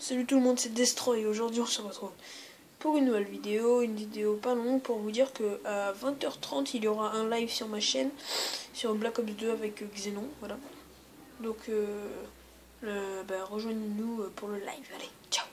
Salut tout le monde, c'est Destroy. Aujourd'hui on se retrouve pour une nouvelle vidéo, pas longue, pour vous dire que à 20h30 il y aura un live sur ma chaîne sur Black Ops 2 avec Xenon, voilà. Donc rejoignez-nous pour le live, allez, ciao.